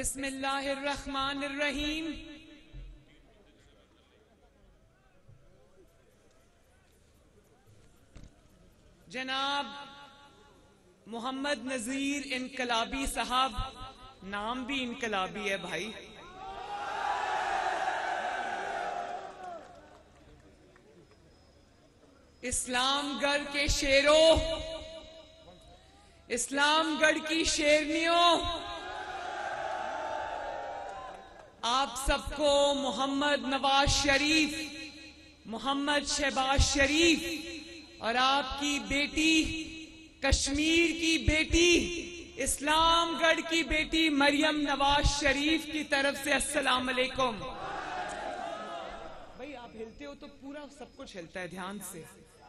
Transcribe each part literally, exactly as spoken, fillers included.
بسم اللہ الرحمن الرحیم۔ جناب محمد نذیر انقلابی صاحب، نام بھی انقلابی ہے بھائی، اسلام گڑھ کے شیروں، اسلام گڑھ کی شیرنیوں، آپ سب کو محمد نواز شریف، محمد شہباز شریف اور آپ کی بیٹی، کشمیر کی بیٹی، اسلام گڑھ کی بیٹی مریم نواز شریف کی طرف سے السلام علیکم۔ بھائی آپ ہلتے ہو تو پورا سب کچھ ہلتا ہے، دھیان سے۔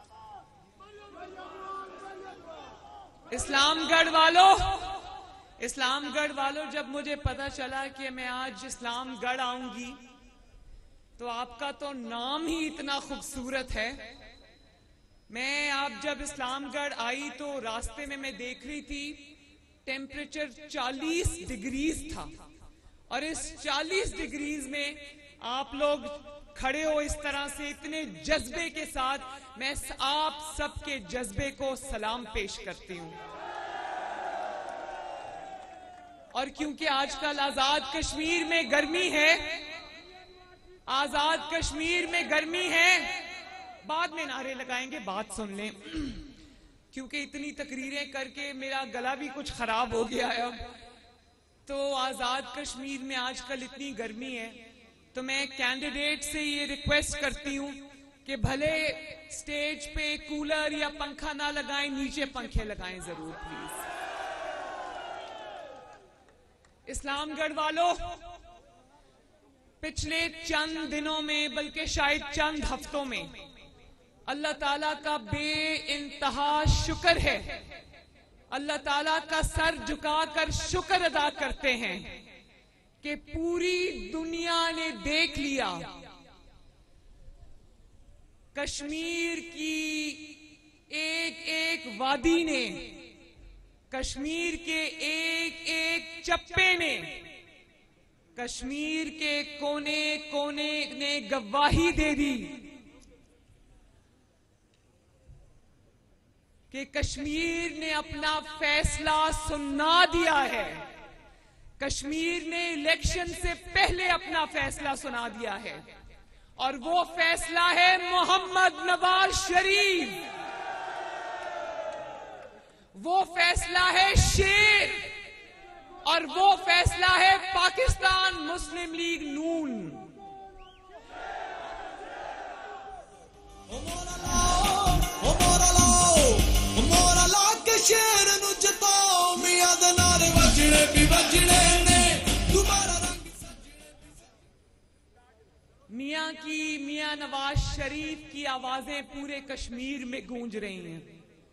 اسلام گڑھ والوں اسلام گڑھ والوں جب مجھے پتا چلا کہ میں آج اسلام گڑھ آؤں گی تو آپ کا تو نام ہی اتنا خوبصورت ہے۔ میں آپ جب اسلام گڑھ آئی تو راستے میں میں دیکھ رہی تھی ٹیمپریچر چالیس ڈگریز تھا، اور اس چالیس ڈگریز میں آپ لوگ کھڑے ہو اس طرح سے اتنے جذبے کے ساتھ، میں آپ سب کے جذبے کو سلام پیش کرتی ہوں۔ اور کیونکہ آج کل آزاد کشمیر میں گرمی ہے، آزاد کشمیر میں گرمی ہے، بعد میں نعرے لگائیں گے، بات سن لیں، کیونکہ اتنی تقریریں کر کے میرا گلا بھی کچھ خراب ہو گیا ہے اب تو۔ آزاد کشمیر میں آج کل اتنی گرمی ہے تو میں کینڈیڈیٹ سے یہ ریکویسٹ کرتی ہوں کہ بھلے سٹیج پہ کولر یا پنکھا نہ لگائیں، نیچے پنکھے لگائیں ضرور پلیز۔ اسلام گڑھ والوں، پچھلے چند دنوں میں بلکہ شاید چند ہفتوں میں اللہ تعالیٰ کا بے انتہا شکر ہے، اللہ تعالیٰ کا سر جھکا کر شکر ادا کرتے ہیں کہ پوری دنیا نے دیکھ لیا کشمیر کی ایک ایک وادی نے، کشمیر کے ایک ایک چپے نے، کشمیر کے کونے کونے نے گواہی دے دی کہ کشمیر نے اپنا فیصلہ سنا دیا ہے، کشمیر نے الیکشن سے پہلے اپنا فیصلہ سنا دیا ہے، اور وہ فیصلہ ہے محمد نواز شریف، وہ فیصلہ ہے شیر، اور وہ فیصلہ ہے پاکستان مسلم لیگ نون۔ میاں کی میاں نواز شریف کی آوازیں پورے کشمیر میں گونج رہی ہیں،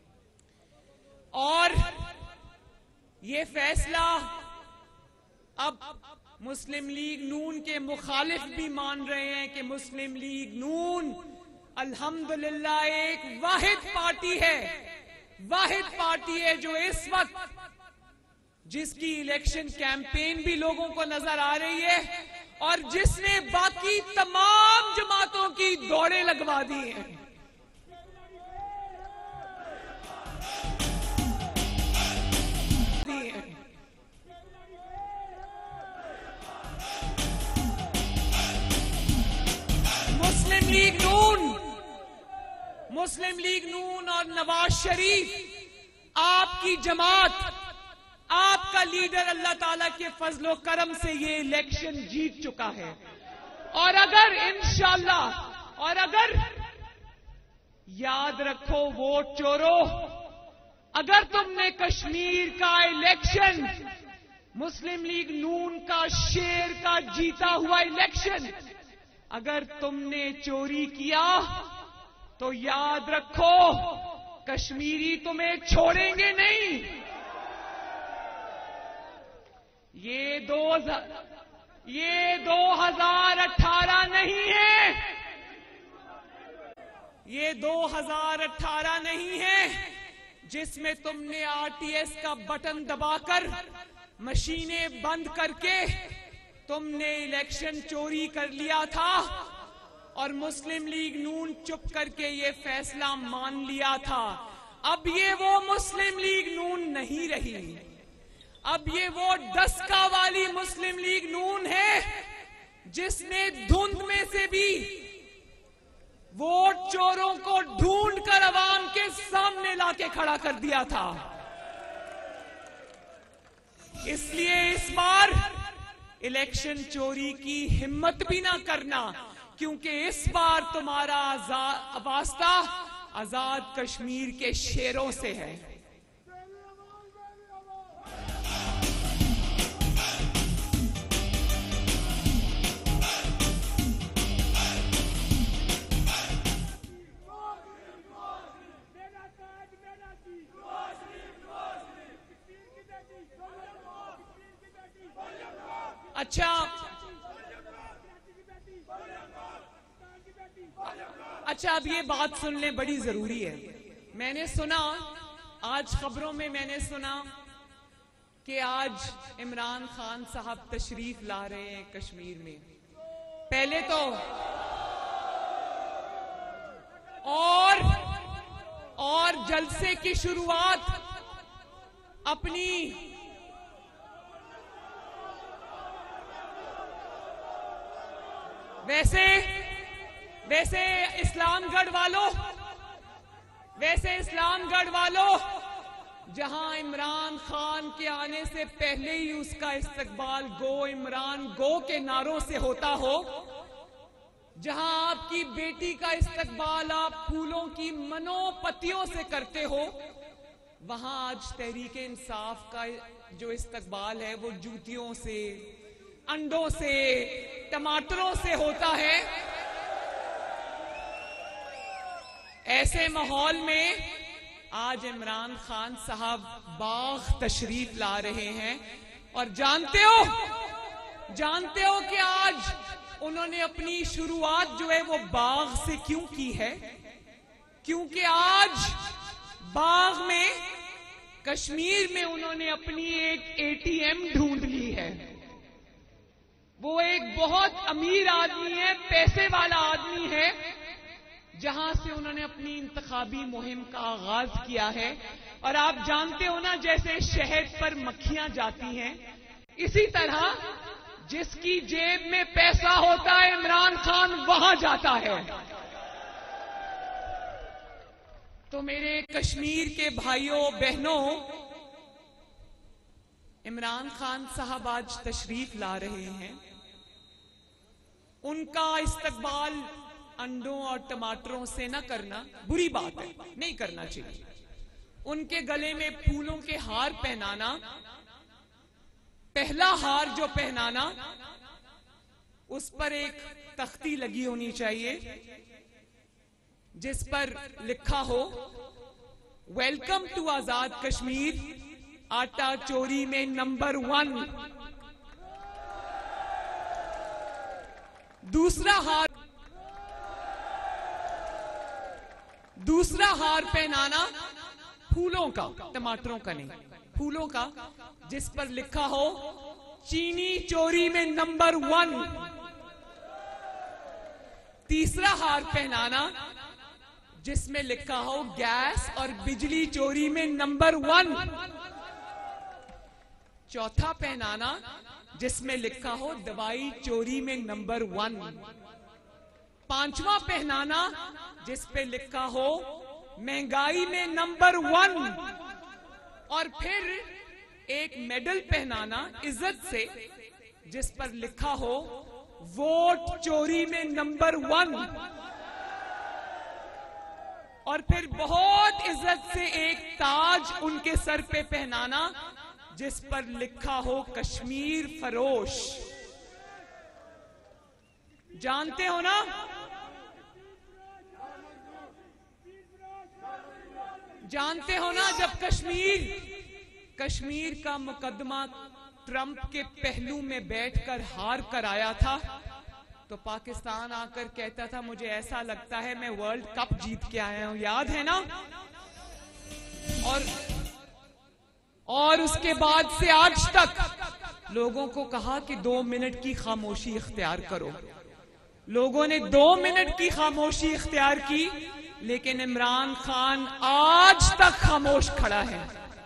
اور یہ فیصلہ اب مسلم لیگ نون کے مخالف بھی مان رہے ہیں کہ مسلم لیگ نون الحمدللہ ایک واحد پارٹی ہے، واحد پارٹی ہے جو اس وقت جس کی الیکشن کیمپین بھی لوگوں کو نظر آ رہی ہے، اور جس نے باقی تمام جماعتوں کی دوڑیں لگوا دی ہیں۔ مسلم لیگ نون مسلم لیگ نون اور نواز شریف، آپ کی جماعت، آپ کا لیڈر اللہ تعالیٰ کے فضل و کرم سے یہ الیکشن جیت چکا ہے، اور اگر انشاءاللہ اور اگر یاد رکھو ووٹ چورو، اگر تم نے کشمیر کا الیکشن، مسلم لیگ نون کا شیر کا جیتا ہوا الیکشن اگر تم نے چوری کیا تو یاد رکھو کشمیری تمہیں چھوڑیں گے نہیں۔ یہ دو یہ دو ہزار اٹھارہ نہیں ہے، یہ دو ہزار اٹھارہ نہیں ہے جس میں تم نے آر ٹی ایس کا بٹن دبا کر مشینیں بند کر کے تم نے الیکشن چوری کر لیا تھا اور مسلم لیگ نون چپ کر کے یہ فیصلہ مان لیا تھا. اب یہ وہ مسلم لیگ نون نہیں رہی. اب یہ وہ ڈسکا والی مسلم لیگ نون ہے جس نے دھند میں سے بھی ووٹ چوروں کو ڈھونڈ کر عوام کے سامنے لا کے کھڑا کر دیا تھا. اس لیے اس بار الیکشن چوری کی ہمت بھی نہ کرنا، کیونکہ اس بار تمہارا واسطہ آزاد کشمیر کے شیروں سے ہے. اچھا اچھا اب یہ بات سن لیں، بڑی ضروری ہے. میں نے سنا آج خبروں میں میں نے سنا کہ آج عمران خان صاحب تشریف لا رہے ہیں کشمیر میں. پہلے تو اور اور جلسے کی شروعات اپنی ویسے ویسے اسلام گڑھ والوں ویسے اسلام گڑھ والوں جہاں عمران خان کے آنے سے پہلے ہی اس کا استقبال گو عمران گو کے نعروں سے ہوتا ہو، جہاں آپ کی بیٹی کا استقبال آپ پھولوں کی منو پتیوں سے کرتے ہو، وہاں آج تحریک انصاف کا جو استقبال ہے وہ جوتیوں سے، انڈوں سے، ٹماٹروں سے ہوتا ہے. ایسے ماحول میں آج عمران خان صاحب باغ تشریف لا رہے ہیں اور جانتے ہو جانتے ہو کہ آج انہوں نے اپنی شروعات جو ہے وہ باغ سے کیوں کی ہے؟ کیونکہ آج باغ میں کشمیر میں انہوں نے اپنی ایک اے ٹی ایم ڈھونڈ لی ہے. وہ ایک بہت امیر آدمی ہے، پیسے والا آدمی ہے، جہاں سے انہوں نے اپنی انتخابی مہم کا آغاز کیا ہے. اور آپ جانتے ہو نا، جیسے شہد پر مکھیاں جاتی ہیں، اسی طرح جس کی جیب میں پیسہ ہوتا ہے عمران خان وہاں جاتا ہے. تو میرے کشمیر کے بھائیوں بہنوں، عمران خان صاحب آج تشریف لا رہے ہیں. ان کا استقبال انڈوں اور ٹماٹروں سے نہ کرنا بری بات ہے، نہیں کرنا چاہیے. ان کے گلے میں پھولوں کے ہار پہنانا، پہلا ہار جو پہنانا اس پر ایک تختی لگی ہونی چاہیے جس پر لکھا ہو ویلکم ٹو آزاد کشمیر، آٹا چوری میں نمبر ون. دوسرا ہار دوسرا ہار پہنانا پھولوں کا، ٹماٹروں کا نہیں، پھولوں کا، جس پر لکھا ہو چینی چوری میں نمبر ون. تیسرا ہار پہنانا جس میں لکھا ہو گیس اور بجلی چوری میں نمبر ون. چوتھا پہنانا جس میں لکھا ہو دوائی چوری میں نمبر ون. پانچواں پہنانا جس پہ لکھا ہو مہنگائی میں نمبر ون. اور پھر ایک میڈل پہنانا عزت سے جس پر لکھا ہو ووٹ چوری میں نمبر ون. اور پھر بہت عزت سے ایک تاج ان کے سر پہ پہنانا جس پر لکھا ہو کشمیر فروش. جانتے ہو نا جانتے ہو نا جب کشمیر کشمیر کا مقدمہ ٹرمپ کے پہلو میں بیٹھ کر ہار کر آیا تھا تو پاکستان آ کر کہتا تھا مجھے ایسا لگتا ہے میں ورلڈ کپ جیت کے آیا ہوں. یاد ہے نا؟ اور اور اس کے بعد سے آج تک لوگوں کو کہا کہ دو منٹ کی خاموشی اختیار کرو. لوگوں نے دو منٹ کی خاموشی اختیار کی، لیکن عمران خان آج تک خاموش کھڑا ہے.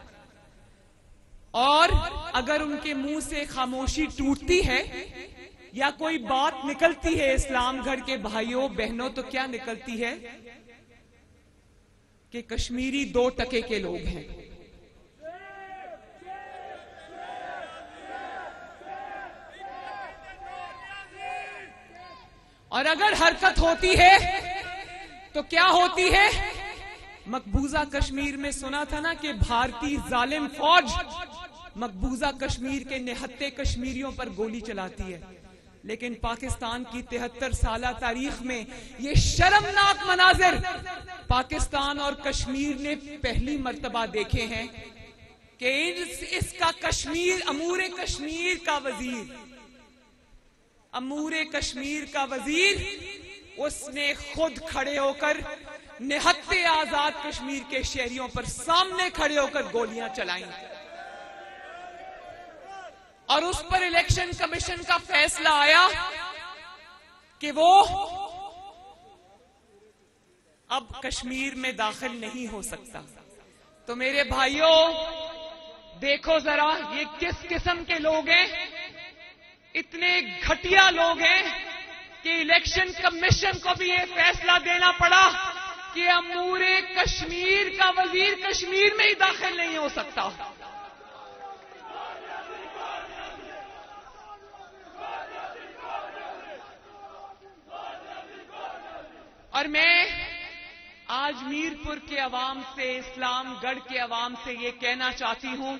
اور اگر ان کے منہ سے خاموشی ٹوٹتی ہے یا کوئی بات نکلتی ہے اسلام گھر کے بھائیوں بہنوں، تو کیا نکلتی ہے کہ کشمیری دو ٹکے کے لوگ ہیں. اور اگر حرکت ہوتی ہے تو کیا ہوتی ہے؟ مقبوضہ کشمیر میں سنا تھا نا کہ بھارتی ظالم فوج مقبوضہ کشمیر کے نہتے کشمیریوں پر گولی چلاتی ہے. لیکن پاکستان کی تہتر سالہ تاریخ میں یہ شرمناک مناظر پاکستان اور کشمیر نے پہلی مرتبہ دیکھے ہیں کہ اس کا کشمیر امور کشمیر کا وزیر امور کشمیر کا وزیر اس نے خود کھڑے ہو کر نہتے آزاد کشمیر کے شہریوں پر سامنے کھڑے ہو کر گولیاں چلائیں. اور اس پر الیکشن کمیشن کا فیصلہ آیا کہ وہ اب کشمیر میں داخل نہیں ہو سکتا. تو میرے بھائیوں دیکھو ذرا یہ کس قسم کے لوگ ہیں. اتنے گھٹیا لوگ ہیں کہ الیکشن کمیشن کو بھی یہ فیصلہ دینا پڑا کہ امور کشمیر کا وزیر کشمیر میں ہی داخل نہیں ہو سکتا. اور میں آج میرپور کے عوام سے، اسلام گڑھ کے عوام سے یہ کہنا چاہتی ہوں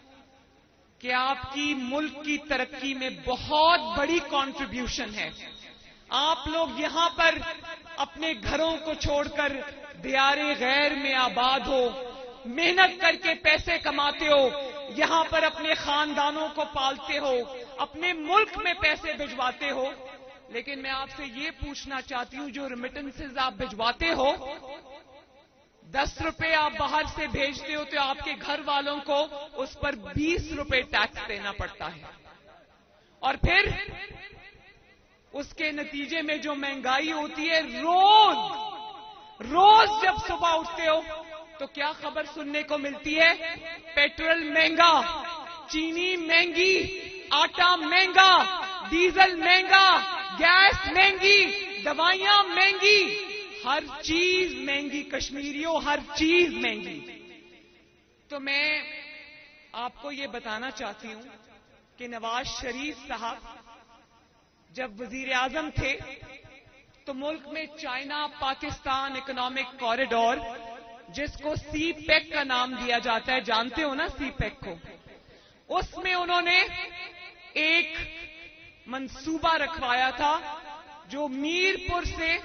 کہ آپ کی ملک کی ترقی میں بہت بڑی کنٹریبیوشن ہے. آپ لوگ یہاں پر اپنے گھروں کو چھوڑ کر دیار غیر میں آباد ہو، محنت کر کے پیسے کماتے ہو، یہاں پر اپنے خاندانوں کو پالتے ہو، اپنے ملک میں پیسے بھجواتے ہو. لیکن میں آپ سے یہ پوچھنا چاہتی ہوں جو ریمیٹنسز آپ بھجواتے ہو، دس روپے آپ باہر سے بھیجتے ہو تو آپ کے گھر والوں کو اس پر بیس روپے ٹیکس دینا پڑتا ہے. اور پھر اس کے نتیجے میں جو مہنگائی ہوتی ہے، روز روز جب صبح اٹھتے ہو تو کیا خبر سننے کو ملتی ہے؟ پیٹرول مہنگا، چینی مہنگی، آٹا مہنگا، ڈیزل مہنگا، گیس مہنگی، دوائیاں مہنگی، ہر چیز مہنگی. کشمیریوں ہر چیز مہنگی. تو میں آپ کو یہ بتانا چاہتی ہوں کہ نواز شریف صاحب جب وزیر اعظم تھے تو ملک میں چائنا پاکستان اکنامک کوریڈور، جس کو سی پیک کا نام دیا جاتا ہے، جانتے ہو نا سی پیک کو، اس میں انہوں نے ایک منصوبہ رکھوایا تھا جو میرپور سے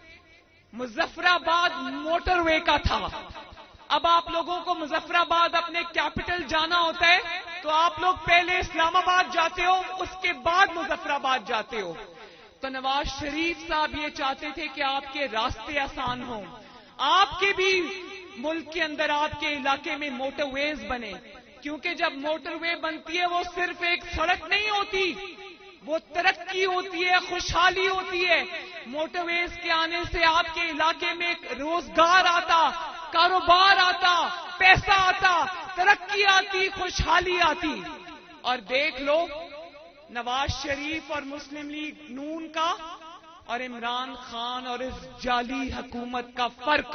مظفر آباد موٹر وے کا تھا. اب آپ لوگوں کو مظفر آباد اپنے کیپٹل جانا ہوتا ہے تو آپ لوگ پہلے اسلام آباد جاتے ہو، اس کے بعد مظفر آباد جاتے ہو. تو نواز شریف صاحب یہ چاہتے تھے کہ آپ کے راستے آسان ہوں، آپ کے بھی ملک کے اندر آپ کے علاقے میں موٹر ویز بنے. کیونکہ جب موٹر وے بنتی ہے وہ صرف ایک سڑک نہیں ہوتی، وہ ترقی ہوتی ہے، خوشحالی ہوتی ہے. موٹر ویز کے آنے سے آپ کے علاقے میں روزگار آتا، کاروبار آتا، پیسہ آتا، ترقی آتی، خوشحالی آتی. اور دیکھ لو نواز شریف اور مسلم لیگ نون کا اور عمران خان اور اس جعلی حکومت کا فرق.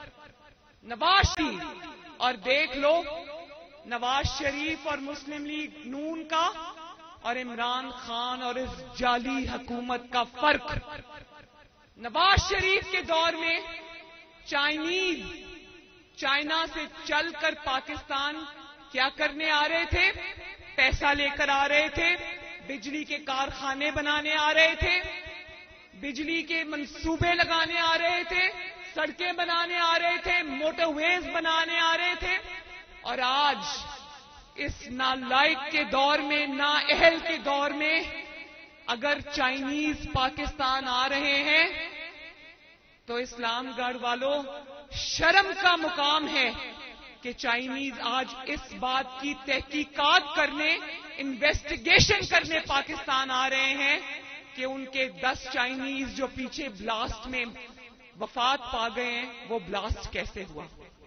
نواز شریف اور دیکھ لو نواز شریف اور مسلم لیگ نون کا اور عمران خان اور اس جعلی حکومت کا فرق. نواز شریف کے دور میں چائنیز چائنا سے چل کر پاکستان کیا کرنے آ رہے تھے؟ پیسہ لے کر آ رہے تھے، بجلی کے کارخانے بنانے آ رہے تھے، بجلی کے منصوبے لگانے آ رہے تھے، سڑکیں بنانے آ رہے تھے، موٹر ویز بنانے آ رہے تھے. اور آج اس نالائق کے دور میں، نااہل کے دور میں اگر چائنیز پاکستان آ رہے ہیں تو اسلام گڑھ والوں شرم کا مقام ہے کہ چائنیز آج اس بات کی تحقیقات کرنے، انویسٹیگیشن کرنے پاکستان آ رہے ہیں کہ ان کے دس چائنیز جو پیچھے بلاسٹ میں وفات پا گئے ہیں وہ بلاسٹ کیسے ہوا۔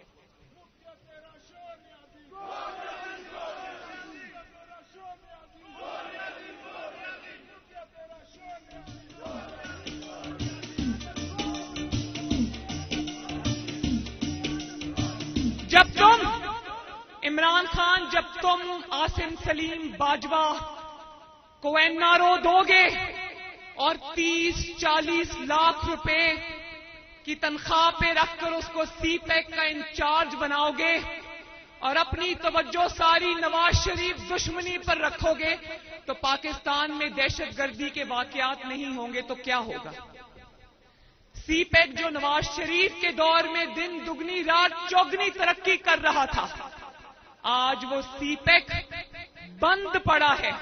جب تم عمران خان، جب تم عاصم سلیم باجوہ کو این آر او دو گے اور تیس چالیس لاکھ روپے کی تنخواہ پہ رکھ کر اس کو سی پیک کا انچارج بناؤ گے اور اپنی توجہ ساری نواز شریف دشمنی پر رکھو گے تو پاکستان میں دہشت گردی کے واقعات نہیں ہوں گے تو کیا ہوگا؟ سی پیک جو نواز شریف کے دور میں دن دگنی رات چوگنی ترقی کر رہا تھا، آج وہ سی پیک بند پڑا ہے۔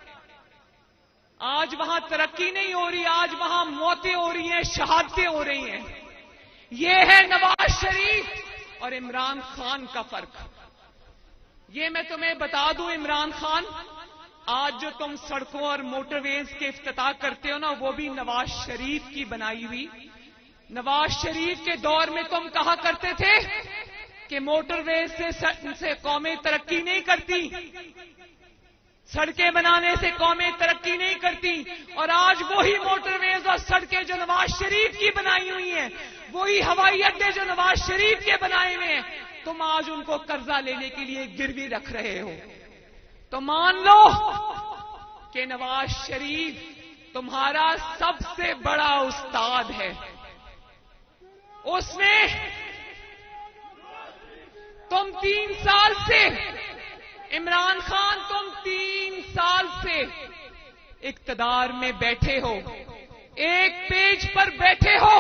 آج وہاں ترقی نہیں ہو رہی، آج وہاں موتیں ہو رہی ہیں، شہادتیں ہو رہی ہیں۔ یہ ہے نواز شریف اور عمران خان کا فرق۔ یہ میں تمہیں بتا دوں عمران خان، آج جو تم سڑکوں اور موٹر ویز کے افتتاح کرتے ہو نا، وہ بھی نواز شریف کی بنائی ہوئی۔ نواز شریف کے دور میں تم کہا کرتے تھے کہ موٹر ویز سے سے قومیں ترقی نہیں کرتی، سڑکیں بنانے سے قومیں ترقی نہیں کرتی، اور آج وہی موٹر ویز اور سڑکیں جو نواز شریف کی بنائی ہوئی ہیں، وہی ہوائی اڈے جو نواز شریف کے بنائے ہوئے ہیں، تم آج ان کو قرضہ لینے کے لیے گروی رکھ رہے ہو۔ تو مان لو کہ نواز شریف تمہارا سب سے بڑا استاد ہے۔ اس نے تم تین سال سے، عمران خان تم تین سال سے اقتدار میں بیٹھے ہو، ایک پیج پر بیٹھے ہو،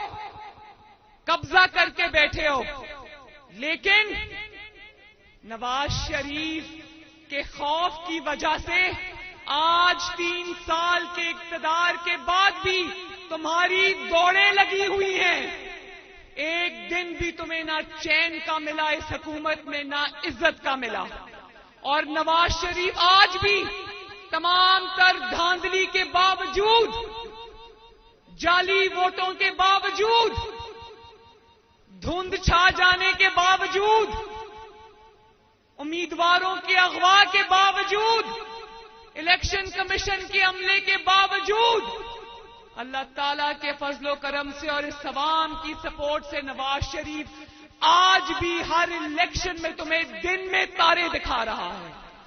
قبضہ کر کے بیٹھے ہو، لیکن نواز شریف کے خوف کی وجہ سے آج تین سال کے اقتدار کے بعد بھی تمہاری دوڑیں لگی ہوئی ہیں۔ ایک دن بھی تمہیں نہ چین کا ملا اس حکومت میں، نہ عزت کا ملا، اور نواز شریف آج بھی تمام تر دھاندلی کے باوجود، جعلی ووٹوں کے باوجود، دھند چھا جانے کے باوجود، امیدواروں کے اغوا کے باوجود، الیکشن کمیشن کے عملے کے باوجود، اللہ تعالیٰ کے فضل و کرم سے اور اس عوام کی سپورٹ سے نواز شریف آج بھی ہر الیکشن میں تمہیں دن میں تارے دکھا رہا ہے۔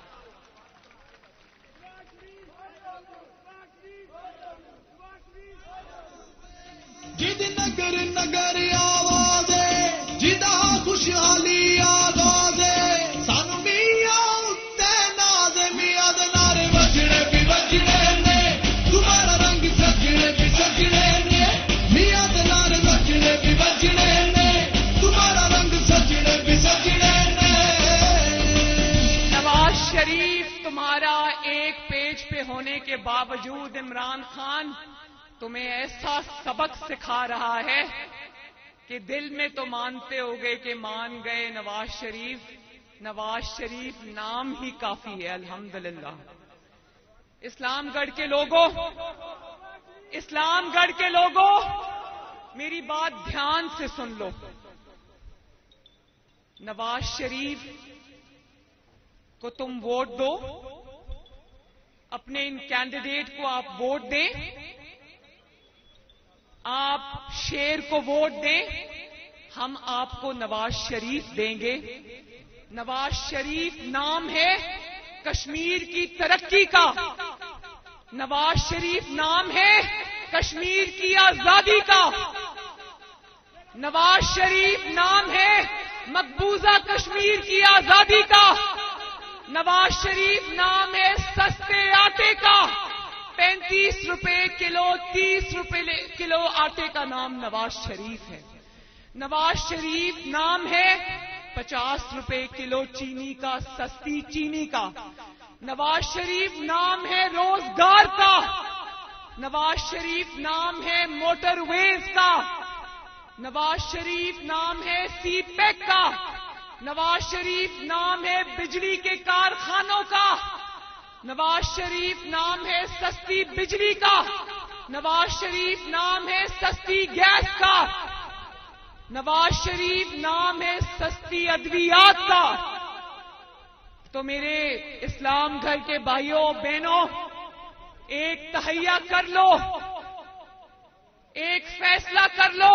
جد نگر نگر آواز جدا خوشحالی آواز سانو میاں اتے ناز میاں نارے بجنے بھی بجنے نے تمہارا رنگ سجنے بھی سجنے نے میاں نارے بجنے بھی بجنے نے تمہارا رنگ سجنے بھی سجنے نے۔ نواز شریف تمہارا ایک پیج پہ ہونے کے باوجود عمران خان تمہیں ایسا سبق سکھا رہا ہے کہ دل میں تو مانتے ہو گے کہ مان گئے نواز شریف، نواز شریف نام ہی کافی ہے۔ الحمدللہ اسلام گڑھ کے لوگوں، اسلام گڑھ کے لوگوں میری بات دھیان سے سن لو۔ نواز شریف کو تم ووٹ دو، اپنے ان کینڈیڈیٹ کو آپ ووٹ دیں، آپ شیر کو ووٹ دیں، ہم آپ کو نواز شریف دیں گے۔ نواز شریف نام ہے کشمیر کی ترقی کا، نواز شریف نام ہے کشمیر کی آزادی کا، نواز شریف نام ہے مقبوضہ کشمیر کی آزادی کا، نواز شریف نام ہے سستے آٹے کا، پینتیس روپے کلو، تیس روپے کلو آٹے کا نام نواز شریف ہے۔ نواز شریف نام ہے پچاس روپے کلو چینی کا، سستی چینی کا۔ نواز شریف نام ہے روزگار کا، نواز شریف نام ہے موٹر ویز کا، نواز شریف نام ہے سی پیک کا، نواز شریف نام ہے بجلی کے کارخانوں کا، نواز شریف نام ہے سستی بجلی کا، نواز شریف نام ہے سستی گیس کا، نواز شریف نام ہے سستی ادویات کا۔ تو میرے اسلام گھر کے بھائیوں بہنوں، ایک تہیہ کر لو، ایک فیصلہ کر لو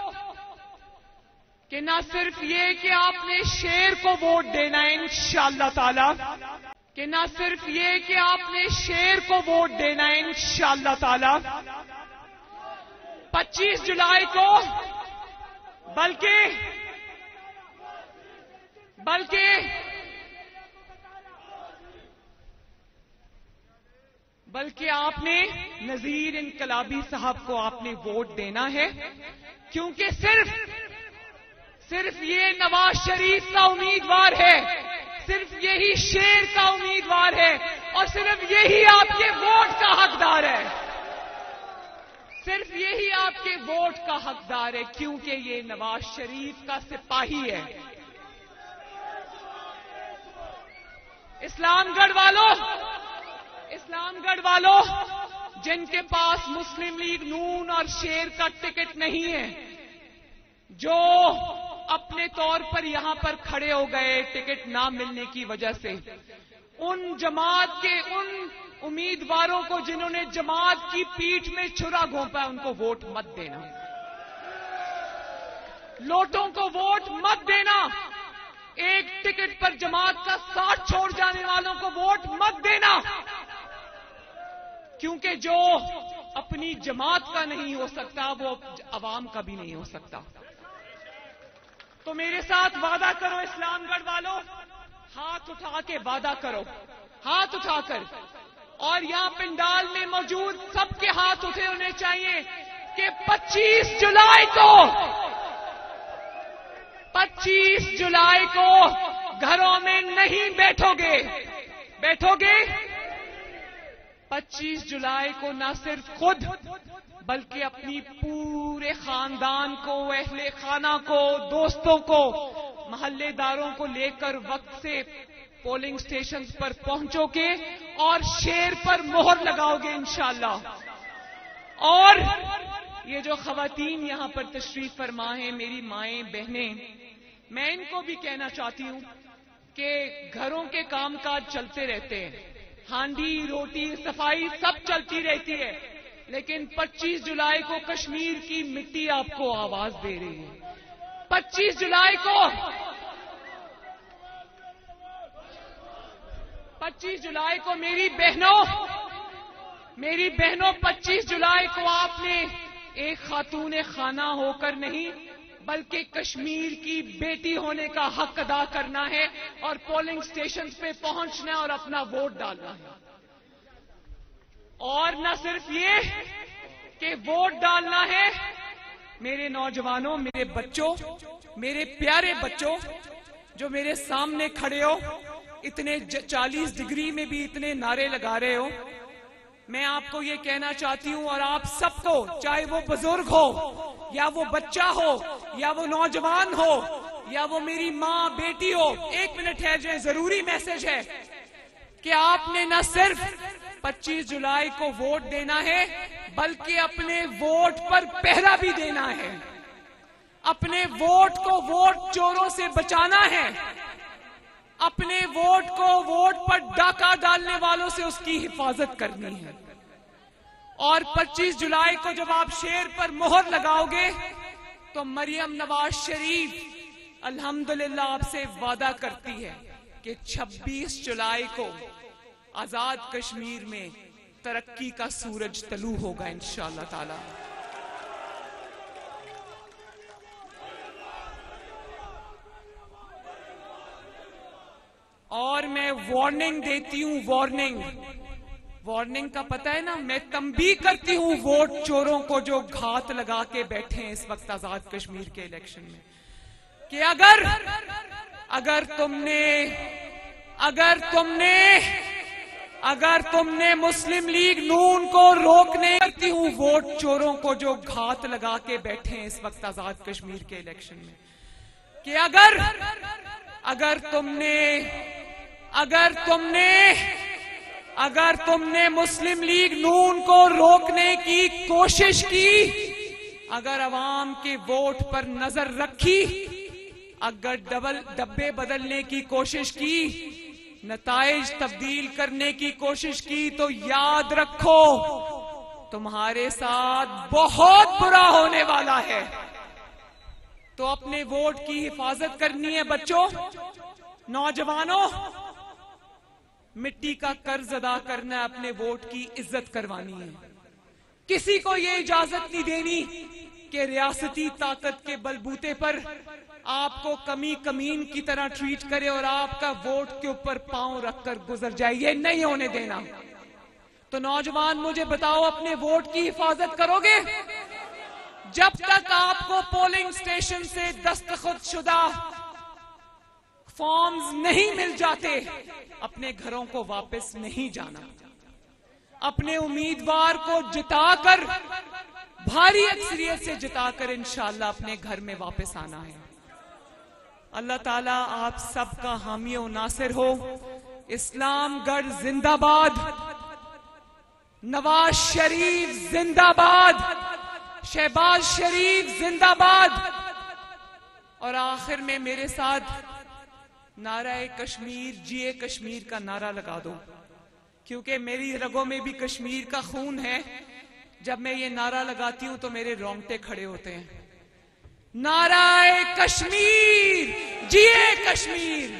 کہ نہ صرف یہ کہ آپ نے شیر کو ووٹ دینا ہے انشاءاللہ تعالی، کہ نہ صرف یہ کہ آپ نے شیر کو ووٹ دینا ہے انشاءاللہ تعالی، پچیس جولائی کو بلکہ بلکہ بلکہ آپ نے نذیر انقلابی صاحب کو آپ نے ووٹ دینا ہے، کیونکہ صرف صرف یہ نواز شریف کا امیدوار ہے، صرف یہی شیر کا امیدوار ہے، اور صرف یہی آپ کے ووٹ کا حقدار ہے، صرف یہی آپ کے ووٹ کا حقدار ہے، کیونکہ یہ نواز شریف کا سپاہی ہے۔ اسلام گڑھ والوں اسلام گڑھ والوں جن کے پاس مسلم لیگ نون اور شیر کا ٹکٹ نہیں ہے، جو اپنے طور پر یہاں پر کھڑے ہو گئے ٹکٹ نہ ملنے کی وجہ سے، ان جماعت کے ان امیدواروں کو جنہوں نے جماعت کی پیٹھ میں چھرا گھونپا، ان کو ووٹ مت دینا، لوٹوں کو ووٹ مت دینا، ایک ٹکٹ پر جماعت کا ساتھ چھوڑ جانے والوں کو ووٹ مت دینا، کیونکہ جو اپنی جماعت کا نہیں ہو سکتا وہ عوام کا بھی نہیں ہو سکتا۔ تو میرے ساتھ وعدہ کرو اسلام گڑھ والوں، ہاتھ اٹھا کے وعدہ کرو، ہاتھ اٹھا کر، اور یہاں پنڈال میں موجود سب کے ہاتھ اٹھے ہونے چاہیے کہ پچیس جولائی کو پچیس جولائی کو گھروں میں نہیں بیٹھو گے بیٹھو گے پچیس جولائی کو نہ صرف خود بلکہ اپنی پورے خاندان کو، اہل خانہ کو، دوستوں کو، محلے داروں کو لے کر وقت سے پولنگ سٹیشنز پر پہنچو گے اور شیر پر مہر لگاؤ گے انشاءاللہ۔ اور یہ جو خواتین یہاں پر تشریف فرما ہیں، میری مائیں بہنیں، میں ان کو بھی کہنا چاہتی ہوں کہ گھروں کے کام کاج چلتے رہتے ہیں، ہانڈی روٹی صفائی سب چلتی رہتی ہے، لیکن پچیس جولائی کو کشمیر کی مٹی آپ کو آواز دے رہی ہے۔ پچیس جولائی کو پچیس جولائی کو میری بہنوں میری بہنوں پچیس جولائی کو آپ نے ایک خاتون خانہ ہو کر نہیں بلکہ کشمیر کی بیٹی ہونے کا حق ادا کرنا ہے، اور پولنگ سٹیشنز پہ پہنچنا ہے اور اپنا ووٹ ڈالنا ہے۔ اور نہ صرف یہ کہ ووٹ ڈالنا ہے، میرے نوجوانوں، میرے بچوں، میرے پیارے بچوں جو میرے سامنے کھڑے ہو، اتنے چالیس ڈگری میں بھی اتنے نعرے لگا رہے ہو، میں آپ کو یہ کہنا چاہتی ہوں، اور آپ سب کو، چاہے وہ بزرگ ہو یا وہ بچہ ہو یا وہ نوجوان ہو یا وہ میری ماں بیٹی ہو، ایک منٹ ٹھہر جائیں، ضروری میسج ہے کہ آپ نے نہ صرف پچیس جولائی کو ووٹ دینا ہے بلکہ اپنے ووٹ پر پہرا بھی دینا ہے، اپنے ووٹ کو ووٹ چوروں سے بچانا ہے، اپنے ووٹ کو ووٹ پر ڈاکہ ڈالنے والوں سے اس کی حفاظت کرنی ہے۔ اور پچیس جولائی کو جب آپ شیر پر مہر لگاؤ گے تو مریم نواز شریف الحمدللہ آپ سے وعدہ کرتی ہے کہ چھبیس جولائی کو آزاد کشمیر میں ترقی کا سورج طلوع ہوگا انشاءاللہ تعالی۔ اور میں وارننگ دیتی ہوں، وارننگ وارننگ کا پتہ ہے نا، میں تنبیہ کرتی ہوں ووٹ چوروں کو جو گھات لگا کے بیٹھے ہیں اس وقت آزاد کشمیر کے الیکشن میں، کہ اگر اگر تم نے اگر تم نے اگر تم نے مسلم لیگ نون کو روکنے کرتی ہوں ووٹ چوروں کو جو گھات لگا کے بیٹھے ہیں اس وقت آزاد کشمیر کے الیکشن میں، کہ اگر اگر تم نے اگر تم نے اگر تم نے مسلم لیگ نون کو روکنے کی کوشش کی، اگر عوام کے ووٹ پر نظر رکھی، اگر ڈبل ڈبے بدلنے کی کوشش کی، نتائج تبدیل کرنے کی کوشش کی، تو یاد رکھو تمہارے ساتھ بہت برا ہونے والا ہے۔ تو اپنے ووٹ کی حفاظت کرنی ہے بچوں، نوجوانوں، مٹی کا قرض ادا کرنا ہے، اپنے ووٹ کی عزت کروانی ہے۔ کسی کو یہ اجازت نہیں دینی کہ ریاستی طاقت کے بلبوتے پر آپ کو کمی کمین کی طرح ٹریٹ کرے اور آپ کا ووٹ کے اوپر پاؤں رکھ کر گزر جائے، یہ نہیں ہونے دینا۔ تو نوجوان مجھے بتاؤ، اپنے ووٹ کی حفاظت کرو گے؟ جب تک آپ کو پولنگ سٹیشن سے دستخط شدہ فارمز نہیں مل جاتے، اپنے گھروں کو واپس نہیں جانا۔ اپنے امیدوار کو جتا کر، بھاری اکثریت سے جتا کر انشاءاللہ اپنے گھر میں واپس آنا ہے۔ اللہ تعالیٰ آپ سب کا حامی و ناصر ہو۔ اسلام گڑھ زندہ باد، نواز شریف زندہ باد، شہباز شریف زندہ باد۔ اور آخر میں میرے ساتھ نعرہ کشمیر جیے کشمیر کا نعرہ لگا دو، کیونکہ میری رگوں میں بھی کشمیر کا خون ہے۔ جب میں یہ نعرہ لگاتی ہوں تو میرے رونگٹے کھڑے ہوتے ہیں۔ نعرہ کشمیر جیے کشمیر۔